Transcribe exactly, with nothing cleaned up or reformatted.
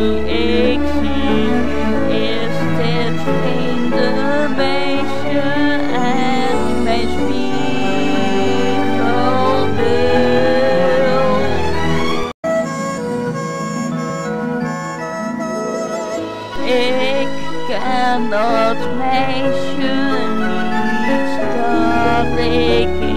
die ik zie, is dit vriendenbeestje en mijn spiegelbeeld. Ik ken dat meisje niet, dat ik